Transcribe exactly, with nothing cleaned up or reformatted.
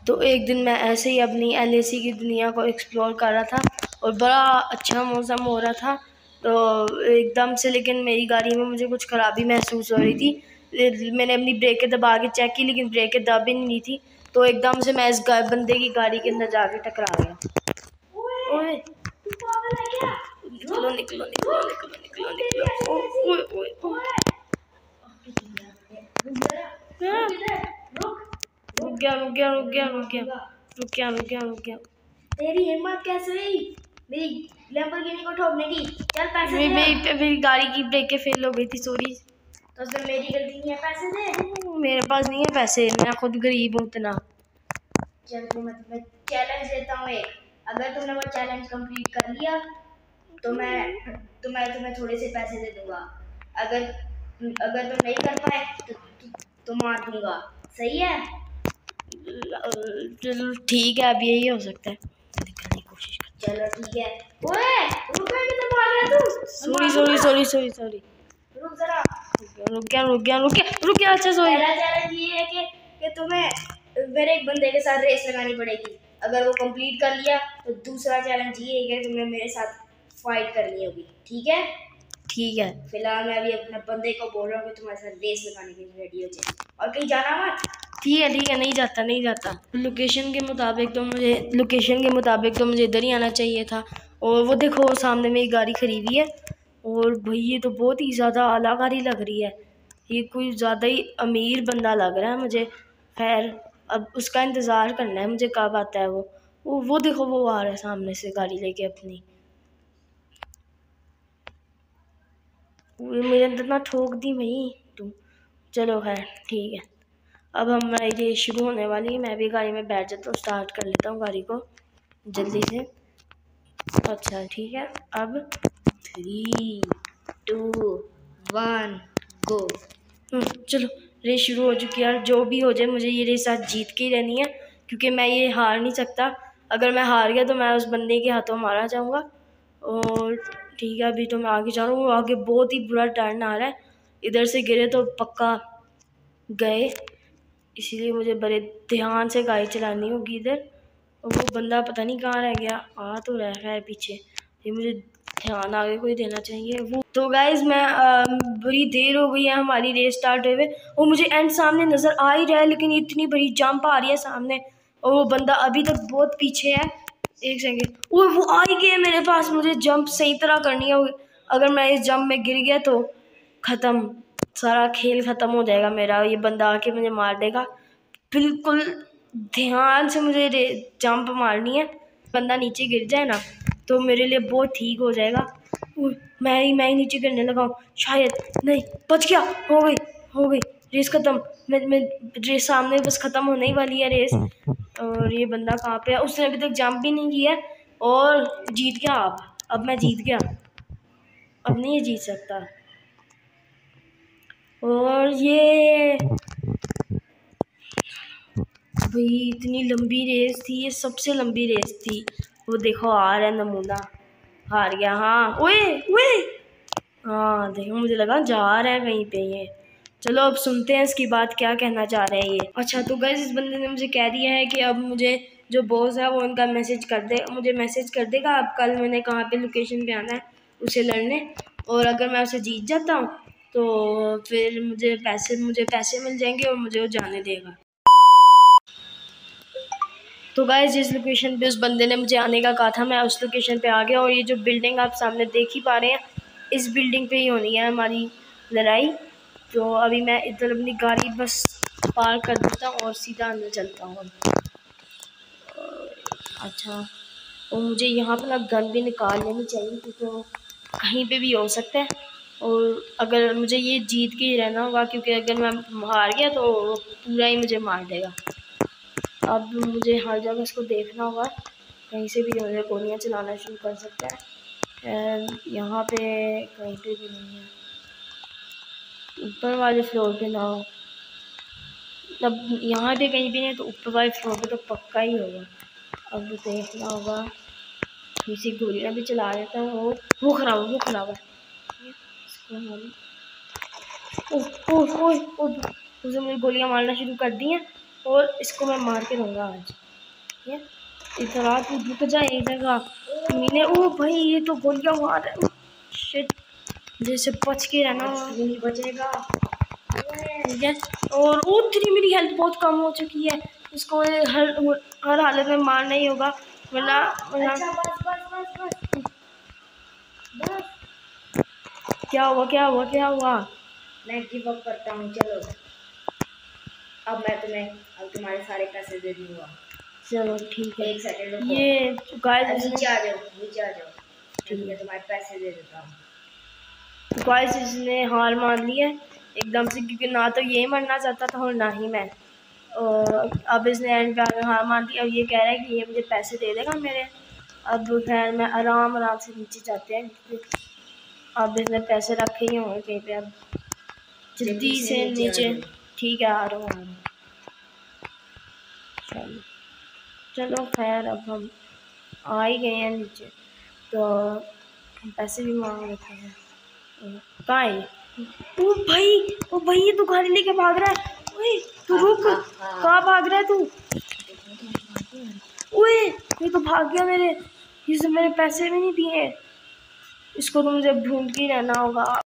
तो एक दिन मैं ऐसे ही अपनी एल ए सी की दुनिया को एक्सप्लोर कर रहा था और बड़ा अच्छा मौसम हो रहा था। तो एकदम से लेकिन मेरी गाड़ी में मुझे कुछ ख़राबी महसूस हो रही थी। मैंने अपनी ब्रेकें दबा के चेक की लेकिन ब्रेकें दब ही नहीं थी। तो एकदम से मैं इस बंदे की गाड़ी के अंदर जाके टकरा गया। ओए निकलो निकलो निकलो निकलो निकलो निकलो। ओए ओए ओए रुक गया रुक गया रुक गया रुक गया रुक गया रुक गया रुक गया। तेरी हिम्मत कैसे हुई मेरी लैम्बोर्गिनी को ठोकने की? चल पैसे दे। मेरी मेरी गाड़ी की ब्रेकें फेल हो गई थी, सॉरी। तो उसमें मेरी गलती नहीं है, पैसे दे। मेरे पास नहीं है पैसे, मैं खुद गरीब हूँ इतना। चल तुम्हें मैं चैलेंज देता हूँ एक, अगर तुमने वो चैलेंज कंप्लीट कर लिया तो मैं तो मैं तुम्हें थोड़े से पैसे दे दूंगा। अगर अगर तुम नहीं कर पाए तो, तो, तो मार दूंगा, सही है? चलो ठीक है, अब यही हो सकता है। दिखाने की कोशिश कर। चलो ठीक है। ओए रुक किधर भाग रहा तू? Sorry sorry sorry sorry sorry रुक जरा। रुक गया रुक गया रुक गया रुक गया। अच्छा सॉरी। पहला चैलेंज ये है कि कि तुम्हें मेरे एक बंदे के साथ रेस लगानी पड़ेगी। अगर वो कंप्लीट कर लिया तो दूसरा चैलेंज ये है कि तुम्हें मेरे साथ फाइट करनी होगी, ठीक है? ठीक है। फिलहाल मैं अभी अपने बंदे को बोल रहा हूँ कि तुम्हारे साथ रेस लगाने के लिए रेडी हो जाए और कहीं जाना मत। ठीक है ठीक है, नहीं जाता नहीं जाता। लोकेशन के मुताबिक तो मुझे लोकेशन के मुताबिक तो मुझे इधर ही आना चाहिए था। और वो देखो सामने मेरी गाड़ी खड़ी हुई है और भाई ये तो बहुत ही ज़्यादा आला गाड़ी लग रही है। ये कोई ज़्यादा ही अमीर बंदा लग रहा है मुझे। खैर अब उसका इंतज़ार करना है मुझे, कब आता है वो वो वो देखो वो आ रहा है सामने से गाड़ी लेके अपनी। मेरे अंदर ना ठोक दी भाई तुम। चलो खैर ठीक है, अब हमारी रेस शुरू होने वाली है। मैं भी गाड़ी में बैठ जाता हूँ, स्टार्ट कर लेता हूँ गाड़ी को जल्दी से। अच्छा ठीक है, अब थ्री टू वन गो। चलो रेस शुरू हो चुकी है। यार जो भी हो जाए मुझे ये रेस आज जीत के ही रहनी है, क्योंकि मैं ये हार नहीं सकता। अगर मैं हार गया तो मैं उस बंदे के हाथों मारा जाऊँगा। और ठीक है, अभी तो मैं आगे जा रहा हूँ। आगे बहुत ही बुरा टर्न आ रहा है, इधर से गिरे तो पक्का गए, इसीलिए मुझे बड़े ध्यान से गाड़ी चलानी होगी इधर। और वो बंदा पता नहीं कहाँ रह गया, आ तो रहा है पीछे, ये मुझे ध्यान आगे कोई देना चाहिए। वो तो गाइज मैं बड़ी देर हो गई है हमारी रेस स्टार्ट हुए हुए और मुझे एंड सामने नज़र आ ही रहा है, लेकिन इतनी बड़ी जंप आ रही है सामने और वो बंदा अभी तक बहुत पीछे है। एक सेकेंड, वो वो आ ही गया मेरे पास। मुझे जंप सही तरह करनी है, अगर मैं इस जंप में गिर गया तो ख़त्म, सारा खेल ख़त्म हो जाएगा मेरा। ये बंदा आके मुझे मार देगा। बिल्कुल ध्यान से मुझे जंप मारनी है, बंदा नीचे गिर जाए ना तो मेरे लिए बहुत ठीक हो जाएगा। मैं ही मैं ही नीचे गिरने लगा हूँ शायद। नहीं, बच गया। हो गई हो गई रेस ख़त्म। मैं मैं रेस सामने बस ख़त्म होने ही वाली है रेस। और ये बंदा कहाँ पे है? उसने अभी तक जंप भी नहीं किया और जीत गया। अब अब मैं जीत गया, अब नहीं ये जीत सकता। और ये भाई इतनी लंबी रेस थी, ये सबसे लंबी रेस थी। वो देखो आ रहा है नमूना, हार गया। हाँ ओए ओए, हाँ देखो मुझे लगा जा रहा है कहीं पे ये। चलो अब सुनते हैं इसकी बात, क्या कहना चाह रहे हैं ये। अच्छा तो गाइस इस बंदे ने मुझे कह दिया है कि अब मुझे जो बॉस है वो उनका मैसेज कर दे मुझे मैसेज कर देगा अब कल मैंने कहाँ पे लोकेशन पे आना है उसे लड़ने। और अगर मैं उसे जीत जाता हूँ तो फिर मुझे पैसे मुझे पैसे मिल जाएंगे और मुझे वो जाने देगा। तो गाइस जिस लोकेशन पे उस बंदे ने मुझे आने का कहा था मैं उस लोकेशन पे आ गया। और ये जो बिल्डिंग आप सामने देख ही पा रहे हैं, इस बिल्डिंग पे ही होनी है हमारी लड़ाई। तो अभी मैं इधर अपनी गाड़ी बस पार्क कर देता हूँ और सीधा अंदर चलता हूँ। अच्छा और मुझे यहाँ पर ना गन भी निकाल लेनी चाहिए क्योंकि वो कहीं पे भी हो सकता है। और अगर मुझे ये जीत के ही रहना होगा, क्योंकि अगर मैं हार गया तो पूरा ही मुझे मार देगा। अब मुझे हर जगह इसको देखना होगा, कहीं से भी मुझे गोलियाँ चलाना शुरू कर सकता है। यहाँ पे कहीं पे भी नहीं है, ऊपर वाले फ्लोर पे ना हो। अब यहाँ पे कहीं भी नहीं तो ऊपर वाले फ्लोर पे तो पक्का ही होगा। अब देखना होगा, किसी गोलियाँ भी चला देता है। वो वो खराब है वो खराब है ओह ओह ओह, उसने मुझे गोलियाँ मारना शुरू कर दी हैं और इसको मैं मार के रहूँगा आज। ये इतना तू रुक जा एक जगह मीने। ओ भाई ये तो गोलियां मार रहा है। शिट, जैसे बच के रहना नहीं बचेगा। ठीक है। और वो तेरी मेरी हेल्थ बहुत कम हो चुकी है, इसको हर हर हालत में मारना ही होगा वरना वरना अच्छा बस बस बस बस बस। क्या हुआ क्या हुआ क्या हुआ? मैं गिव अप करता हूँ, चलो अब मैं तुम्हें अब तुम्हारे सारे पैसे दे दूंगा। चलो ठीक है। एक सेकंड रुको, ये गाइस नीचे आ जाओ नीचे आ जाओ, ठीक है तुम्हारे पैसे दे देता हूँ। गाइस इसने हार मान ली है एकदम से, क्योंकि ना तो ये मरना चाहता था और ना ही मैं। और अब इसने एंड पे आकर हार मान दी। अब ये कह रहा है कि ये मुझे पैसे दे देगा मेरे। अब खैर मैं आराम आराम से नीचे जाते हैं, अब इसने पैसे रखे ही होंगे कहीं पे। अब जल्दी से नीचे, ठीक है आ रहा हूँ आ रहा हूँ। चलो चलो खैर अब हम आ ही गए हैं नीचे, तो पैसे भी मांग लेते हैं। कहाँ है? ओ भाई ओ भाई ये तो गाड़ी लेके भाग रहा है। ओए तू रुक, कहाँ भाग रहा है तू? ओए ये तो भाग गया मेरे, इसने मेरे पैसे भी नहीं दिए। इसको तो मुझे ढूंढ के रहना होगा।